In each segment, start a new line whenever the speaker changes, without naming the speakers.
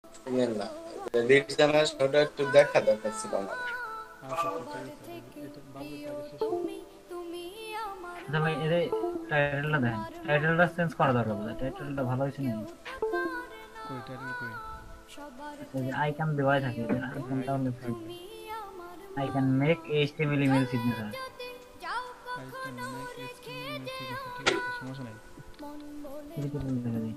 না, lead generation ওটা একটু দেখা দরকার ছিল আমার।
আচ্ছা আচ্ছা, ঠিক আছে, এটা বাবলুটা আগে শেষ হোক।
আচ্ছা ভাই এর টাইটেলটা দেন, টাইটেলটা চেঞ্জ করা দরকার বোধ হয়, টাইটেলটা ভালো হয়েছে নাকি?
কই টাইটেল কই?
আচ্ছা যে আইকন দেওয়াই থাকে, আইকনটা হলে I can make HTML email signature.
I can make HTML image signature, ঠিক আছে, সমস্যা নাই।
দেখা দিই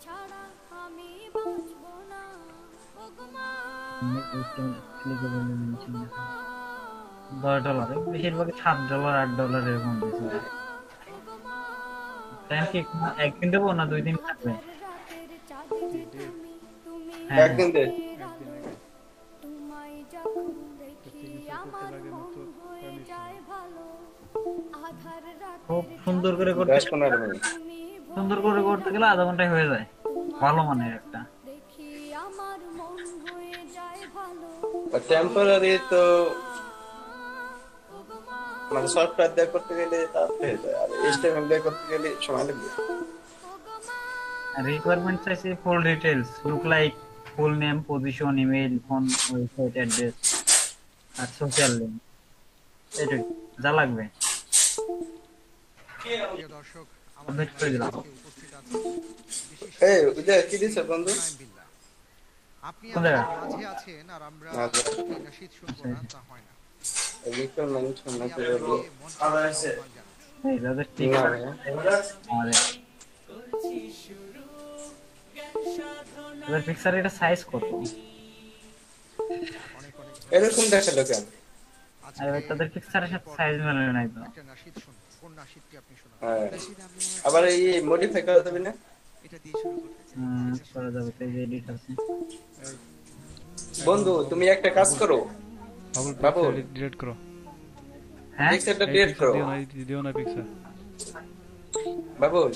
make HTML clickable email signature $10, বেশিরভাগ $7 $8 এরকম দিয়েছে। টাইম কি একদিন দেবো না 2 দিন থাকবে?
কি ডেট?
হ্যাঁ হ্যাঁ।
একদিন দে।
একদিন একদিন। এটা সিগনেচার করতে লাগে মাত্র কয় মিনিট সময়?
খুব সুন্দর করে করতে
10-15 মিনিট।
সুন্দর করে করতে গেলে আধা ঘন্টায় হয়ে যায়, ভালো মানের একটা।
টেম্পোরারি তো মানে সফটওয়্যার দিয়ে করতে গেলে তাড়াতাড়ি হয়ে যায়, আর এইচটিএমএল দিয়ে করতে গেলে সময় লাগবে।
রিকোয়ারমেন্ট চাইছে full details look like full name, position, email, phone, website address আর সোশ্যাল লিংক, এটাই যা লাগবে।
প্রিয় দর্শক, আমাদের
আপডেট করে
মাঝে
দিলাম।
আজকে উপস্থিত আছেন বিশিষ্ট
এই ওইটা কি
ব্যক্তিত্ব
দিছে বন্ধু?
নাঈম বিল্লাহ। আপনি
কোন জায়গা?
আমাদের মাঝে আছেন আর আমরা
আচ্ছা,
এই নাশিদ শুনবো না, তা হয় না।
রিকোয়ারমেন্ট
আমি
নাকি
আপনাকে
বলবো?
মঞ্চে আহ্বান জানাচ্ছি।
এই যাদের
না
টিকটক
ভাইয়া।
আমাদের তাদের পিকচার এটা সাইজ কত?
অনেক অনেক
এরকম
ধন্যবাদ।
দেখালো কেন?
আর
আজকে
তাদের পিকচারের
বিরতির
সাথে
পর
সাইজ মেলে নাই তো।
একটা নাশিদ শুনবো। কোন নাশিদটি আপনি শোনাবেন?
হ্যাঁ, আবার এই মডিফাই করা যাবে না?
করা যাবে তো, এই যে এডিট আছে।
এই
বন্ধু তুমি একটা কাজ করো,
বাবুল
বাবুল
পিকচার ডিলিট করো।
হ্যাঁ
পিকচারটা
এই
ডিলিট
পিকচার
করো।
দিও না পিকচার।
বাবুল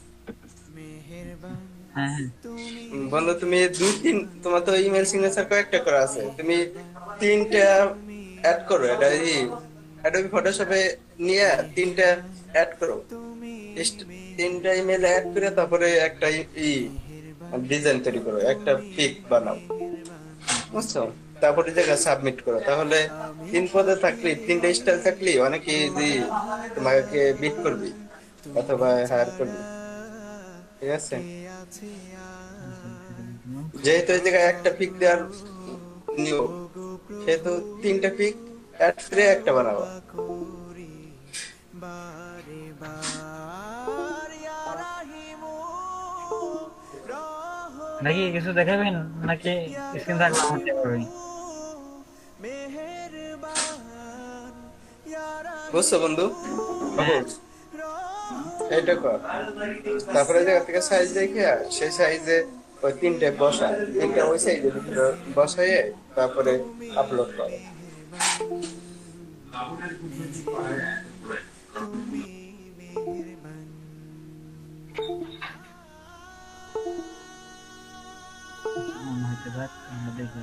হ্যাঁ হ্যাঁ।
বন্ধু তুমি দুই তিন, তোমার তো ইমেল সিগনেচার কয়েকটা করা আছে, তুমি 3টা অ্যাড করো। এটা এই অ্যাডোবি ফটোশপে নিয়ে 3টা অ্যাড করো। 3টা ইমেল অ্যাড করে তারপরে একটা ডিজাইন তৈরি করো, একটা পিক বানাও, বুঝছো? তারপরে জায়গা সাবমিট করো, তাহলে 3 পদে থাকলে 3টা স্টাইল থাকলে অনেকে ইজি তোমাকে বিট করবি অথবা হায়ার করবি। ঠিক আছে? যেহেতু এই জায়গায় একটা পিক দেওয়ার নিয়ম, সেহেতু 3টা পিক অ্যাড করে একটা বানাবো।
নাকি কিছু দেখাবেন নাকি স্ক্রিন থাকলে আমার হবে?
বুঝছো বন্ধু?
হ্যাঁ।
বাবু এইটা কর, তারপরে জায়গা থেকে সাইজ দেখে সেই সাইজে ওই 3টে বসা, 3টা ওই সাইজে বসাইয়ে তারপরে আপলোড কর।
মনে হইতে পারে আমরা দেখি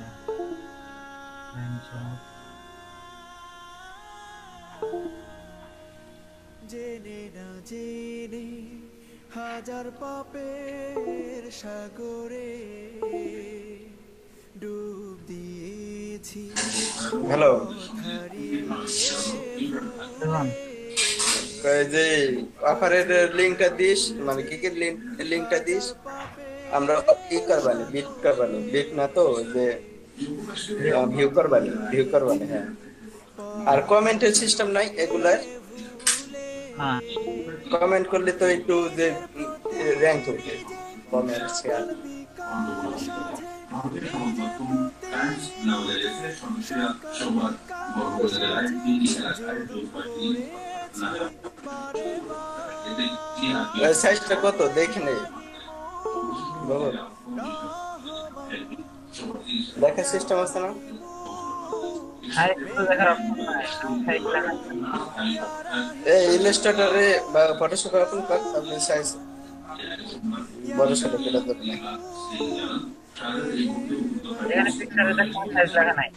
জেনে না জেনে হাজার পাপের সাগরে ডুব দিয়েছি,
হ্যালো,
দেখুন
এই যে অফারের লিংকটা দিস, মানে কি কি লিংকটা দিস, আমরা কি করবানি, বিট করবানি, বিট না তো ওই যে ভিউ করবানি। হ্যাঁ, আর কমেন্টের সিস্টেম নাই এগুলার।
হ্যাঁ
কমেন্ট করলে তো একটু যে র্যাঙ্ক করবে কমেন্ট শেয়ার। সাইজটা কত দেখে নেই বাবু, দেখার সিস্টেম আছে না?
সাইজ তো দেখার অপশন নাই, সাইজ দেখা
এই ইলাস্ট্রেটরে বা ফটোশপে ওপেন কর, আপনি সাইজ বড় ছোট করে দেবেন।
এখানে পিকচারে দেখুন সাইজ লেখা নাই।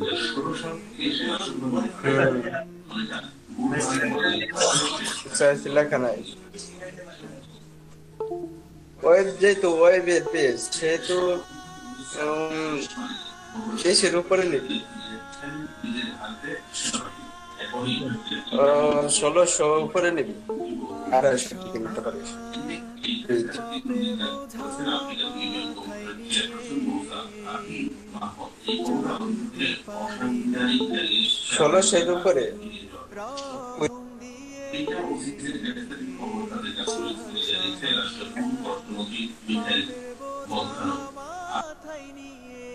সাইজ লেখা নাই। ওয়েব যেহেতু ওয়েবের পেজ, সেহেতু শেষের উপরে নিবি 1600 উপরে নিবি 250 টাকা নিতে পারিস এই যে। ষোলোশোর উপরে
মাথায় নিয়ে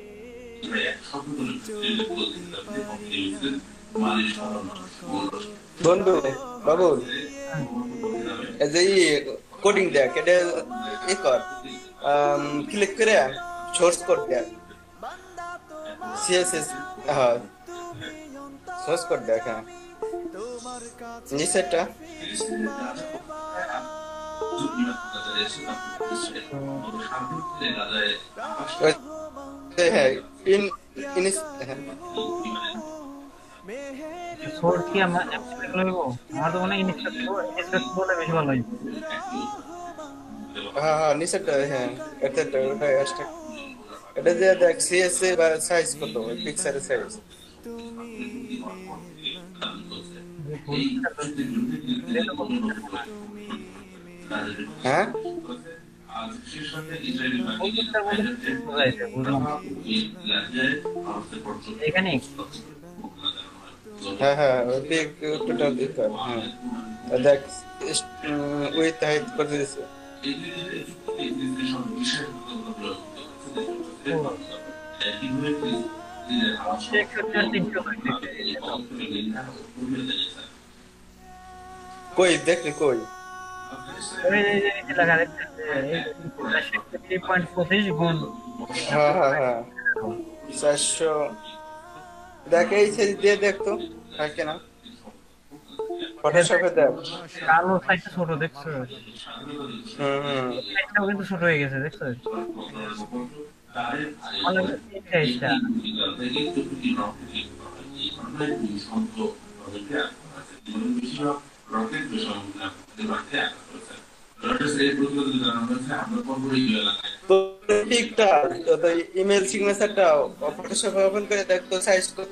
বন্ধু বাবু এই যে কোডিং দেখ এটা ই কর ক্লিক করে সোর্স কোড দেখ সিএসএস হ্যাঁ সোর্স কোড দেখ হ্যাঁ নিচেরটা হ্যাঁ
সোর্স কি আমরা অ্যাপ্লাই করব আমার তো মনে হয় ইনস্টল করলে বেশি ভালো হয়
হ্যাঁ নিচেরটা হ্যাঁ এটা হ্যাশট্যাগ এটা যে দেখ সিএসএ বা সাইজ কত পিক্সেলের সাইজ হ্যাঁ
এখানে
হ্যাঁ হ্যাঁ ওই টোটাল কর হ্যাঁ দেখ উইথ হাইট করে দিয়েছে কই দেখলি কই হ্যাঁ হ্যাঁ হ্যাঁ 400 দেখ এই সাইজ দিয়ে দেখতো থাকে না ফটোশপে দেখ
কালো সাইজটা ছোট দেখছো
হুম
সাইজটাও কিন্তু ছোট হয়ে গেছে দেখছো সাইজটা
ঠিকটা তো ইমেল সিগনেচারটা ফটোশপে ওপেন করে দেখতো সাইজ কত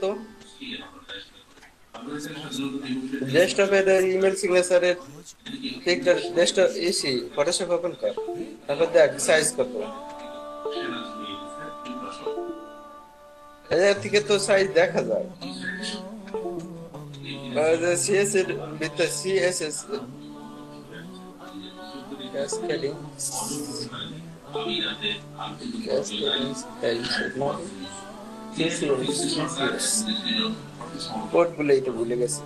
ডেস্কটপে ইমেল সিগনেচারের ঠিকটা ডেস্কটপ এসি ফটোশপ ওপেন কর তারপর দেখ সাইজ কত এর থেকে তো সাইজ দেখা যায় সিএস এর ভিতরে সিএসএস ক্যাসকেডিং কোড গুলোই তো ভুলে গেছি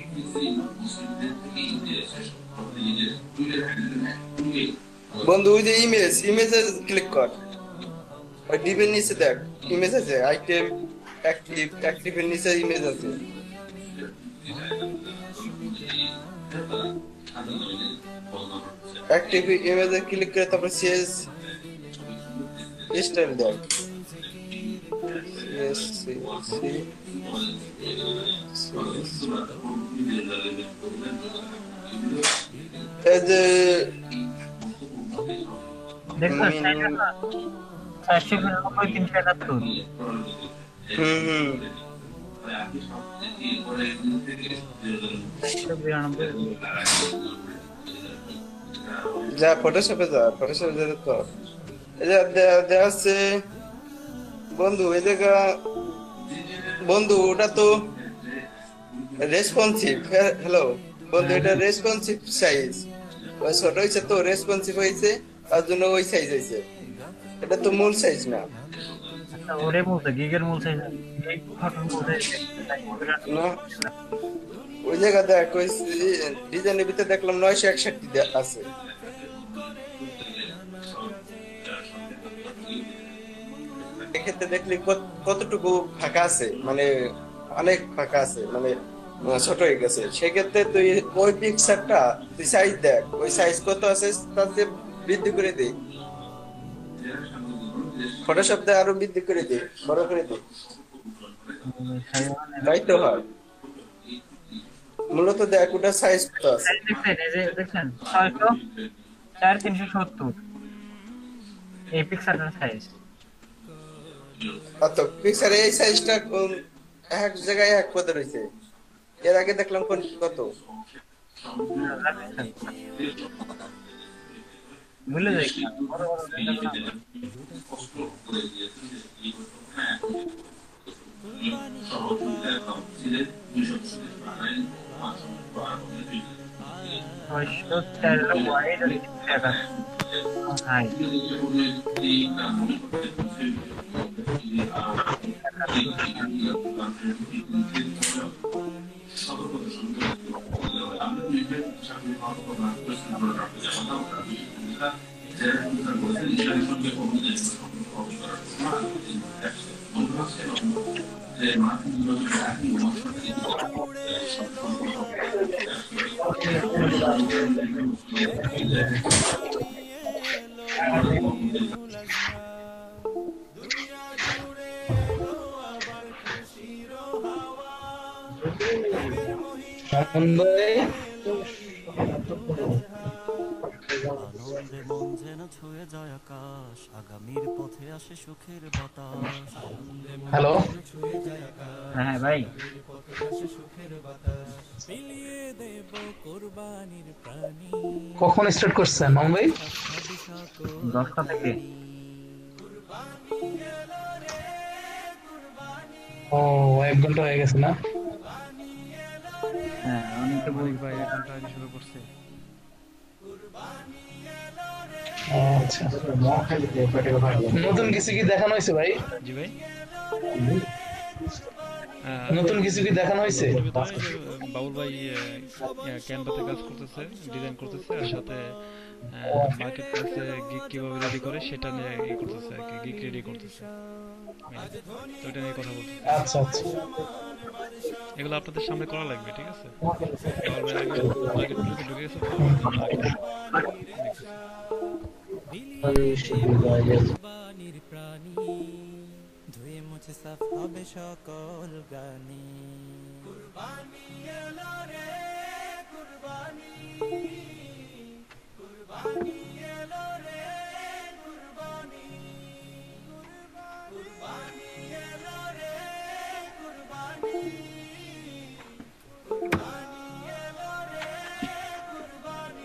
বন্ধু ওই যে ইমেজে ক্লিক কর ওই ডিপের নিচে দেখ ইমেজ আছে আইটেম অ্যাক্টিভের নিচে ইমেজ আছে অ্যাক্টিভ ইমেজে ক্লিক করে তারপর সিএস স্টাইল দেখ এই যে
দেখছো সাইজটা 490 378
হুম যা ফটোশপে যেতে তো এই যে দেয়া আছে বন্ধু এই জায়গা বন্ধু ওটা তো রেসপন্সিভ হ্যালো বন্ধু এটা রেসপন্সিভ সাইজ ওই ছোট হয়েছে তো রেসপন্সিভ হয়েছে তার জন্য ওই সাইজ হয়েছে এটা তো মূল সাইজ না
ওরে বলতে গিগের মূল সাইজ এই ফটোর মধ্যে
না ওই জায়গা দেখ ওই ডিজাইনের ভিতরে দেখলাম 961 আছে এক্ষেত্রে দেখলি কতটুকু ফাঁকা আছে মানে অনেক ফাঁকা আছে মানে ছোট হয়ে গেছে সেক্ষেত্রে তুই ওই পিকচারটা তুই সাইজ দেখ ওই সাইজ কত আছে তাতে বৃদ্ধি করে দে ফটোশপ দিয়ে আরো বৃদ্ধি করে দে বড় করে দে তাই তো হয় মূলত দেখ ওটা সাইজ কত আছে
দেখছেন 600 4370 এই পিকচারটার সাইজ
অত পিক্সার এই সাইজটা এক জায়গায় এক পদে রয়েছে। এর আগে দেখলাম কোন কত।
ভুলে যাই না, বড় বড় চিন্তা করা আমার।
কুরবানি কুরবানি
ছয়শো তেরো ওয়াইড আর 3 টাকা হাই
উড়ে এলো আবার খুশির হাওয়া জেগে উঠেছে জানিয়ে এলো ঈদুল আজহা দুনিয়া জুড়ে এলো আবার খুশির হাওয়া নবীর মহিমা এলো ঈদুল আজহা আনন্দে মন যেন ছুঁয়ে যায় আকাশ আগামীর পথে আসে সুখের বাতাস
হ্যালো,
হ্যাঁ ভাই
বিলিয়ে দেব কোরবানির প্রাণী
কখন স্টার্ট করছেন মামুন ভাই?
10টা থেকে।
ও, 1 ঘন্টা হয়ে গেছে না?
হ্যাঁ অনেকে
মানিক
বলবে
ভাই 1 ঘন্টা আগে শুরু করছে।
ও, আচ্ছা। নতুন কিছু কি দেখানো হয়েছে ভাই?
জি ভাই,
নতুন কিছু কি দেখানো হয়েছে?
ভিতরে যে বাবুল ভাই ক্যানভাতে কাজ করতেছে, ডিজাইন করতেছে, আর সাথে মার্কেট প্লেসে গিগ কিভাবে রেডি করে সেটা নিয়ে ই করতেছে আর কি, গিগ রেডি করতেছে। তো এটা নিয়ে কথা বলতেছে।
আচ্ছা আচ্ছা।
এগুলো আপনাদের সামনে করা লাগবে, ঠিক আছে? বাবুল ভাই আগে মার্কেট প্লেসে ঢুকে গেছে তো দেখতেছি।
কুরবানির প্রাণী ধুয়ে মুছে সাফ হবে সকল গানি কুরবানি এলো রে কুরবানি কুরবানি এলো রে কুরবানি কুরবানি এলো রে কুরবানি কুরবানি এলো রে কুরবানি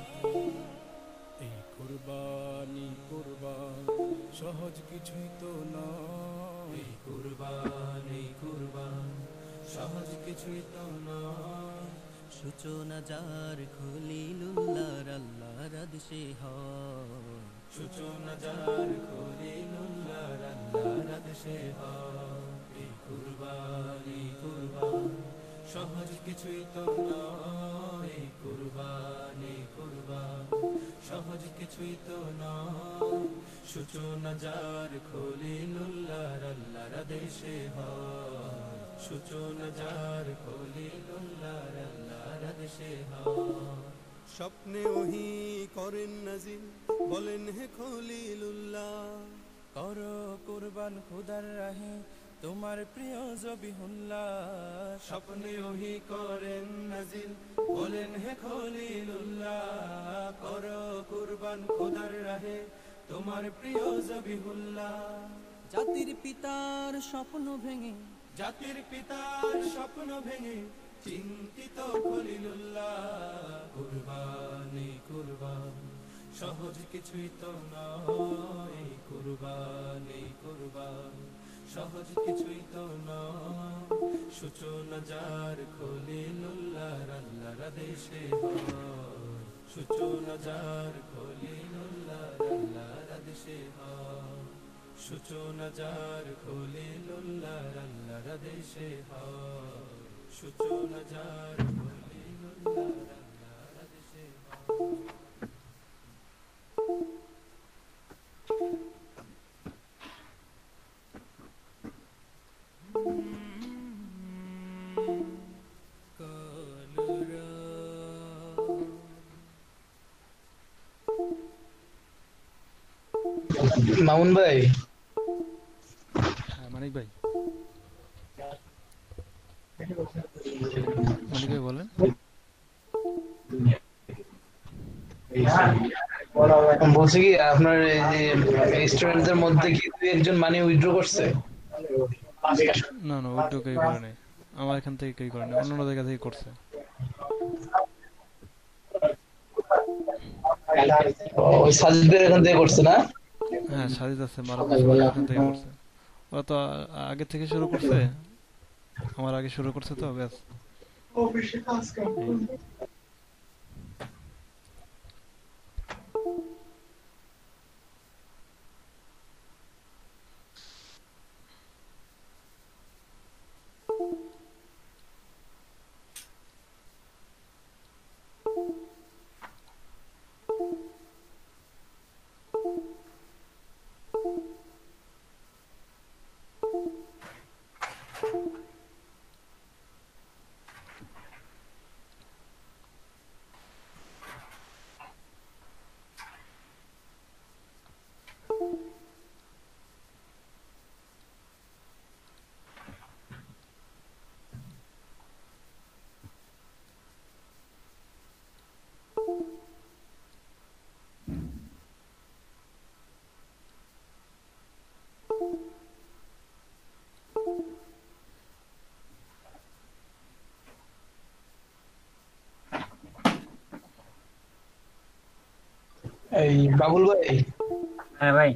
এই কুরবানি কুরবান সহজ কিছুই তো নয় এই কুরবান সহজ কিছুই তো নয় সূচনা যার খলিলুল্লাহর আল্লাহর আদেশে হয় সূচনা যার খলিলুল্লাহর আল্লাহর আদেশে হয় এই কুরবানি কুরবান সহজ কিছুই তো নয় এই কুরবানি কুরবান সহজ কিছুই তো নয় সূচনা যার খলিলুল্লাহর আল্লাহর আদেশে হয় সূচনা যার খলিলুল্লাহর আল্লাহর আদেশে হয় স্বপ্নে ওহি করেন নাজিল বলেন হে খলিলুল্লাহ করো কুরবান খুদার রাহে তোমার প্রিয় জবিহুল্লাহ স্বপ্নে ওহি করেন নাজিল বলেন হে খলিলুল্লাহ করো কুরবান খুদার রাহে তোমার প্রিয় জবিহুল্লাহ জাতির পিতার স্বপ্ন ভেঙে জাতির পিতার স্বপ্ন ভেঙে চিন্তিত খলিলুল্লাহ কুরবানি কুরবান সহজ কিছুই তো নয় কুরবানি কুরবান সহজ কিছুই তো নয় সূচনা যার খলিলুল্লাহর আল্লাহর আদেশে হয় সূচনা যার খলিলুল্লাহর আল্লাহর আদেশে হয় সূচনা যার খলিলুল্লাহর আল্লাহর আদেশে হয় সূচনা যার খলিলুল্লাহর আল্লাহর আদেশে হয়
মামুন ভাই,
হ্যাঁ মানিক ভাই, মানিক ভাই বলেন।
বলছি কি আপনার এই যে স্টুডেন্টদের মধ্যে কি দুই একজন মানি উইথড্র করছে?
না না, উইথড্র কেউ করে নাই। আমার এখান থেকে কেউ করে নাই, অন্য অন্য জায়গা থেকে করছে।
ওই সাজিদের এখান থেকে করছে না?
হ্যাঁ, সাজিদ আছে, মারুফ আছে, ওরা এখান থেকে করছে। ওরা তো আগে থেকে শুরু করছে, আমার আগে শুরু করছে তো, ব্যাস। এই
এই বাবুল ভাই,
হ্যাঁ ভাই।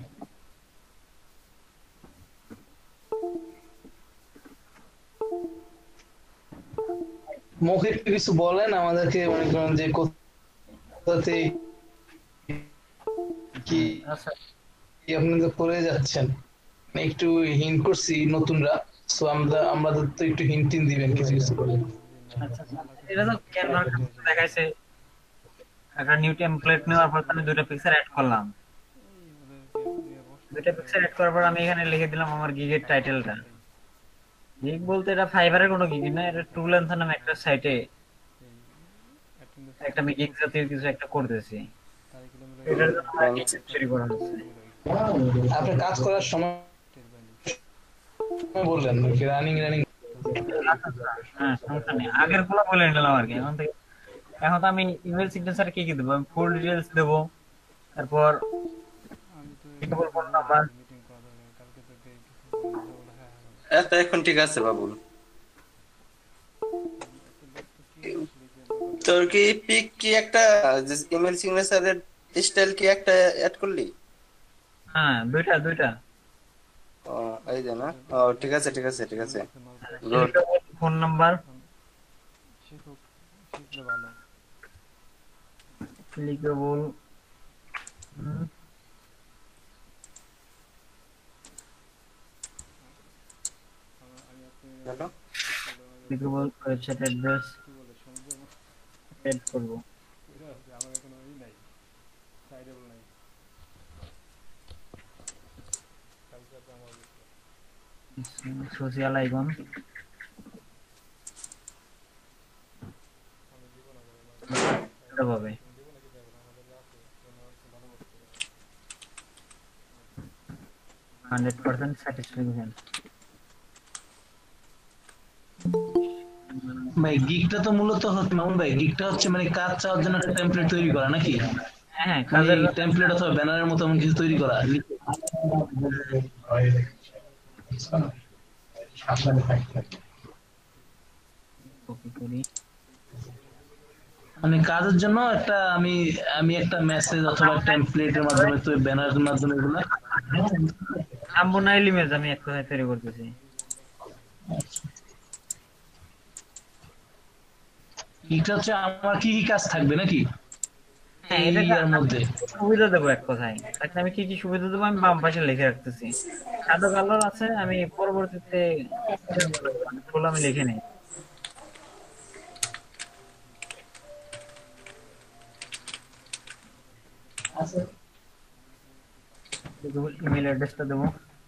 মুখে একটু কিছু বলেন আমাদেরকে, মনে করেন যে কোথাতে কি
আচ্ছা
কি আপনারা করে যাচ্ছেন, মানে একটু হিন্ট করছি নতুনরা, সো আমাদের তো একটু হিন্ট টিন দিবেন কিছু কিছু করে।
আচ্ছা আচ্ছা। এটা তো ক্যানভার দেখাইছে, একটা নিউ টেমপ্লেট নেওয়ার পর আমি দুটো পিকচার অ্যাড করলাম। দুটো পিকচার অ্যাড করার পর আমি এখানে লিখে দিলাম আমার গিগের টাইটেলটা। গিগ বলতে এটা ফাইবারের কোনো গিগ না, এটা টু লেন্থ নামে একটা সাইটে একটা আমি গিগ জাতীয় কিছু একটা করতেছি। এটার জন্য আমার গিগ তৈরি করা হচ্ছে।
আপনি কাজ করার সময় বললেন নাকি রানিং রানিং?
আচ্ছা আচ্ছা, হ্যাঁ সমস্যা নেই, আগের গুলো বলে নিলাম আর কি। এখন তো আমি ইমেল সিগনেচারে কি কি দেবো, আমি ফুল ডিটেলস দেবো, তারপর ফোন নাম্বার।
মিটিং করা দরকার, কালকে থেকে কিছু বলতে বলে, হ্যাঁ হ্যাঁ
এত এখন ঠিক আছে বাবুল। তোর কি পিক কি একটা ইমেল সিগনেচারের স্টাইল কি একটা অ্যাড করলি?
হ্যাঁ দুইটা দুইটা।
ও এই যে না, ও ঠিক আছে ঠিক আছে ঠিক আছে, গুড।
ফোন নাম্বার
শিখুক, শিখলে ভালো।
Clickable,
hello,
clickable website address
কি বলে সমুদ্র
এড করব।
আমার এখনো ই নাই, সাইডেবল নাই। কালকে তো আমার
সোশ্যাল আইকন, এটা পাবে 100% স্যাটিসফ্যাকশন।
ভাই গিগটা তো মূলত হচ্ছে মামুন ভাই, গিগটা হচ্ছে মানে কাজ চাওয়ার জন্য একটা টেমপ্লেট তৈরি করা নাকি?
হ্যাঁ হ্যাঁ,
মানে
কাজের
টেমপ্লেট অথবা ব্যানারের মতো এমন কিছু তৈরি করা।
কপি করি।
মানে কাজের জন্য একটা আমি আমি একটা মেসেজ অথবা টেমপ্লেটের মাধ্যমে তো ব্যানারের মাধ্যমে এগুলো।
থাম্বনেইল ইমেজ আমি এক কথায় তৈরি করতেছি।
এটা হচ্ছে আমার কি কি কাজ থাকবে নাকি
হ্যাঁ,
এই
এটা
ইয়ার মধ্যে?
সুবিধা দেবো এক কথায়, তাকে আমি কি কি সুবিধা দেবো আমি বাম পাশে লিখে রাখতেছি। সাদা কালার আছে, আমি পরবর্তীতে গুলো আমি লিখে নিই। ইমেল অ্যাড্রেসটা দেবো।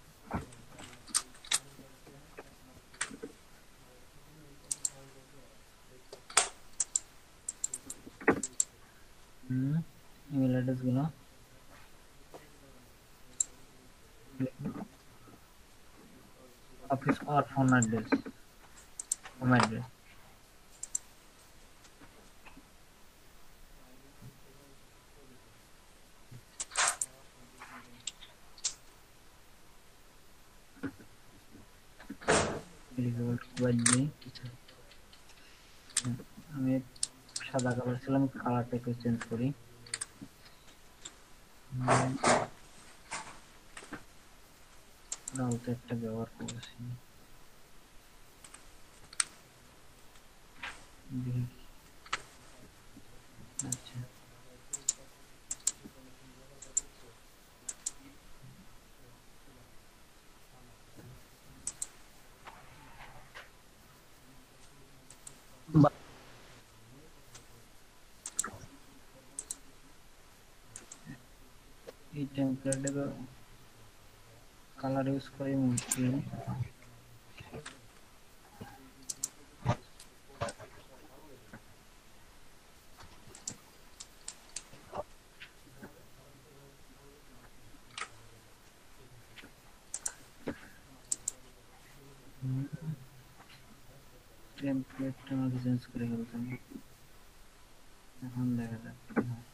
ইমেল অ্যাড্রেস গুলো অফিস আর phone address, home address. Clickable বাদ দিই। আমি সাদা কালার ছিলাম, কালারটা একটু চেঞ্জ করি। ব্রাউজার একটা ব্যবহার করেছি, দেখি। আচ্ছা, এই টেমপ্লেটে তো কালার ইউজ করি মুশকিল। টেমপ্লেটটা আমাকে চেঞ্জ করে ফেলতে হবে। এখন দেখা যাক কি হয়।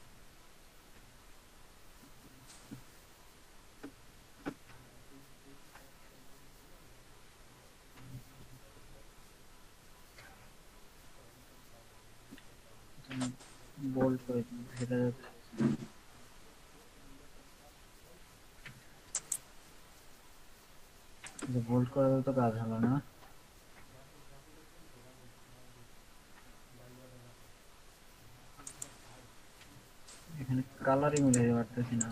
বোল্ড করে দিই, সেটা বোল্ড করে দিলে তো কাজ হলো না। এখানে কালারই মিলাতে পারতেছি না।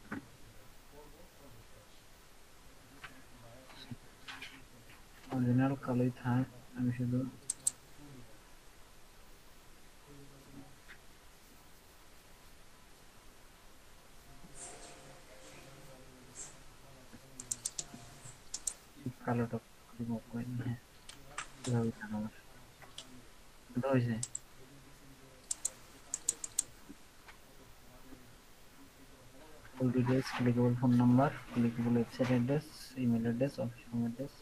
অরিজিনাল কালোই থাক, আমি শুধু কালোটা রিমুভ করে নিই। হ্যাঁ, এভাবেই থাক আমার। এটা হয়েছে। Full details, clickable phone number, clickable website address, email address, office home address.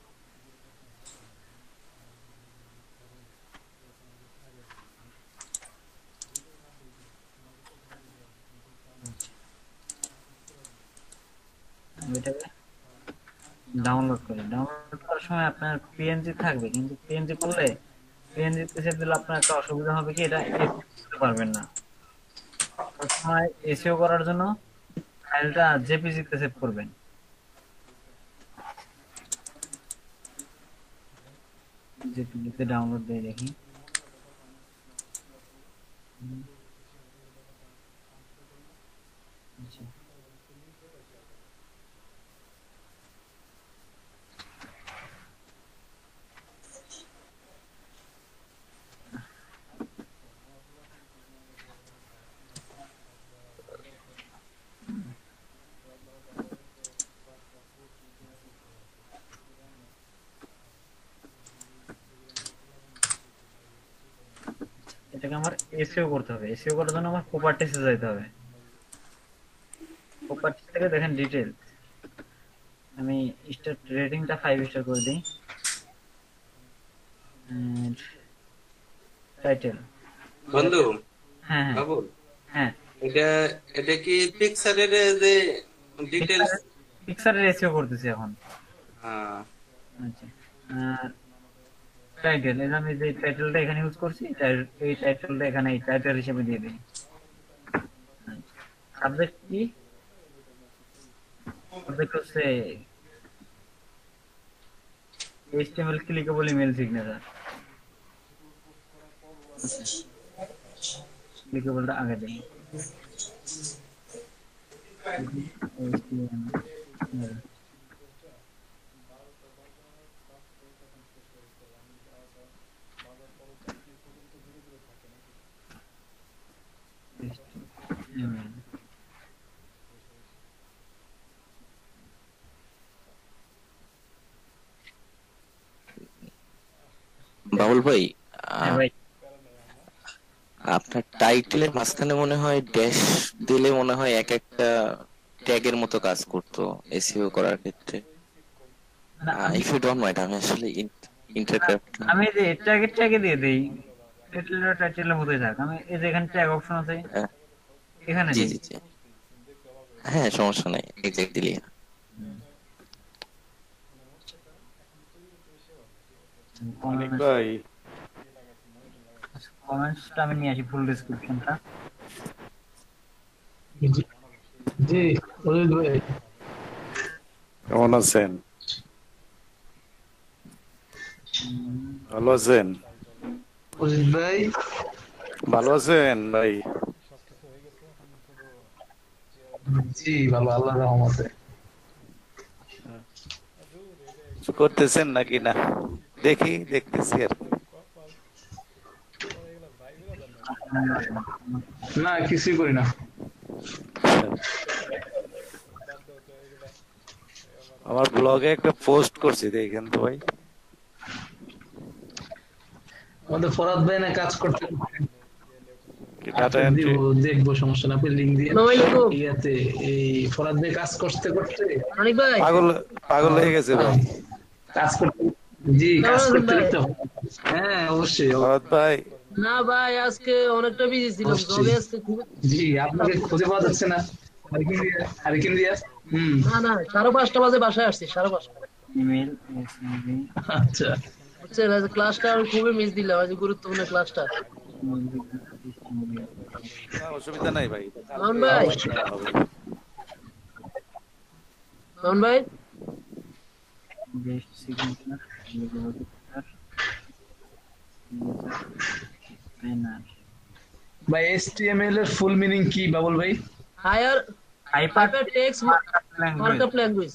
এটাকে ডাউনলোড করি। ডাউনলোড করার সময় আপনার পিএনজি থাকবে, কিন্তু পিএনজি করলে পিএনজি তে সেভ দিলে আপনার একটা অসুবিধা হবে কি, এটা এসিও করতে পারবেন না। সবসময় এসিও করার জন্য ফাইলটা জেপিজি তে সেভ করবেন। জেপিজি তে ডাউনলোড দিয়ে দেখি। আচ্ছা, এটাকে আমার এসইও করতে হবে। এসইও করার জন্য আমার প্রপার্টিসে যেতে হবে। প্রপার্টিস থেকে দেখেন ডিটেইলস, আমি স্টার রেটিংটা 5 স্টার করে দিই। টাইটেল,
বন্ধু,
হ্যাঁ হ্যাঁ
বাবু,
হ্যাঁ,
এটা এটা কি পিক্সারের যে ডিটেলস?
পিকচারের এসইও করতেছি এখন।
হ্যাঁ,
আচ্ছা, টাইটেল, এই যে আমি যে টাইটেলটা এখানে ইউজ করছি, এই টাইটেলটা এখানে এই টাইটেল হিসেবে দিয়ে দিই। সাবজেক্ট কি? সাবজেক্ট হচ্ছে HTML ক্লিকেবল ইমেল সিগনেচার। ক্লিকেবলটা আগে দিই। HTML
বাবুল ভাই,
হ্যাঁ
আহ,
ভাই,
আপনার টাইটেলের মাঝখানে মনে হয় ড্যাশ দিলে মনে হয় এক একটা ট্যাগের মতো কাজ করতো এসইও করার ক্ষেত্রে।
না, আমি
ইফ ইউ ডোন্ট মাইন্ড, আমি আসলে ইন্টারক্রাফট।
আমি যে ট্যাগে দিয়ে দেই, টাইটেলের মধ্যে থাক। আমি এই যে এখানে ট্যাগ অপশন আছে, এখানে
জি
দেই।
জি জি, হ্যাঁ সমস্যা নাই, এক্সাক্টলি।
ভাই
কমেন্টসটা আমি নিয়ে আসি, ফুল ডিসক্রিপশনটা।
জি জি, অজিত ভাই
কেমন আছেন? ভালো আছেন?
অজিত ভাই
ভালো আছেন ভাই?
জি ভালো, আল্লাহর রহমতে।
কিছু করতেছেন নাকি না? দেখতেছি আর কি।
না কিছুই করি না।
আমার ব্লগে একটা পোস্ট করছি, দেখেন তো ভাই।
আমাদের ফরাদ ভাই না কাজ করতে
কি ডাটা
আচ্ছা
এন্ট্রি?
দিব, দেখবো, সমস্যা না, আপনি লিঙ্ক দিয়ে।
আসসালামু আলাইকুম।
ইয়াতে এই ফরাদ ভাই কাজ করতে করতে
অনেক ভাই
পাগল পাগল হয়ে গেছে ভাই।
কাজ করতে, জি
কেমন
কাজ
আছেন
করতে
ভাই?
করতে হ্যাঁ অবশ্যই।
ভরত ভাই
না ভাই, আজকে অনেকটা বিজি ছিলাম,
অবশ্যই।
তবে আজকে খুব
জি আপনাকে খুঁজে পাওয়া যাচ্ছে না। হারিকেন দিয়া
না 5:30 বাজে বাসায় আসছি, 5:30।
ইমেল এসএমবি
আচ্ছা
বুঝছেন, আজ ক্লাসটা আমি খুবই মিস দিলাম, আজ গুরুত্বপূর্ণ ক্লাসটা।
না, অসুবিধা নাই ভাই।
মামুন ভাই, মামুন ভাই,
বেস্ট সিগনেচার ব্যানার
ভাই HTML এর ফুল মিনিং কি বাবুল ভাই?
Higher
hyper
text markup language.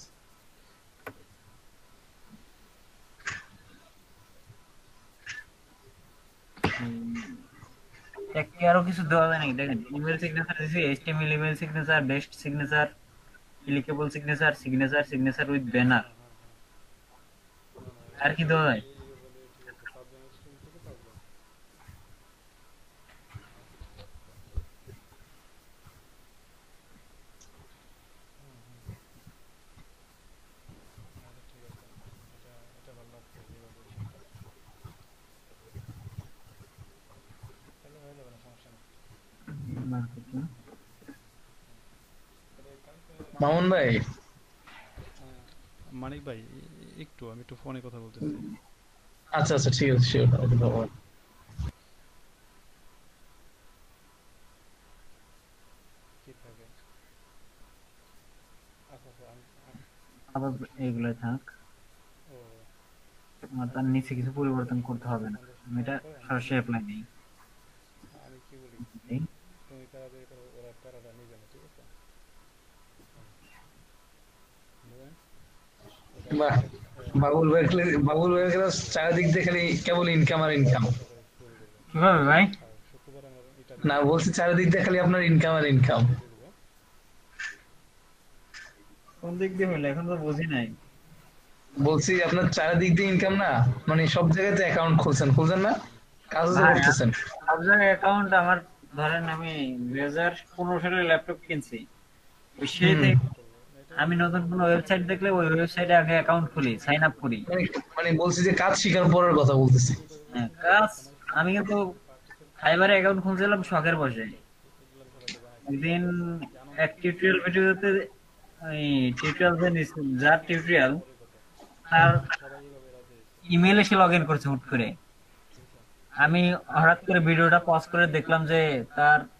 একটি আরো কিছু দেওয়া যায় নাকি? দেখেন, ইমেল সিগনেচার দিছি, HTML email signature, best signature, clickable signature, signature with banner. আর কি দেওয়া যায়?
মামুন ভাই
মানিক ভাই, আমি একটু ফোনে কথা বলতেছি।
আচ্ছা আচ্ছা ঠিক আছে, শিওর।
আবার এইগুলো থাক, আমার তার নিচে কিছু পরিবর্তন করতে হবে না, আমি এটা সরাসরি অ্যাপ্লাই নেই।
বাহ, বাবুল ভাই চারিদিক দিয়ে খালি কেবল ইনকাম আর ইনকাম।
কিভাবে ভাই?
না বলছি চারিদিক দিয়ে খালি আপনার ইনকাম আর ইনকাম।
কোন দিক দিয়ে হইলো এখন তো বুঝি নাই।
বলছি আপনার চারিদিক দিয়ে ইনকাম না, মানে সব জায়গাতে অ্যাকাউন্ট খুলছেন না, কাজও তো
ভাই,
করতেছেন।
আপনার অ্যাকাউন্ট আমার, ধরেন আমি 2015 সালে ল্যাপটপ কিনছি, ওই সেই থেকে আমি নতুন কোনো ওয়েবসাইট দেখলে ওই ওয়েবসাইটে আগে অ্যাকাউন্ট খুলি, সাইন আপ করি।
মানে মানে বলছি যে কাজ শিখার পরের কথা বলতেছি।
হ্যাঁ, কাজ আমি কিন্তু ফাইবারে অ্যাকাউন্ট খুলছিলাম শখের বসে। একদিন এক টিউটোরিয়াল ভিডিওতে, ওই টিউটোরিয়াল যার টিউটোরিয়াল, তার ইমেল এসে লগ ইন করছে হুট করে। আমি হঠাৎ করে ভিডিওটা পজ করে দেখলাম যে তার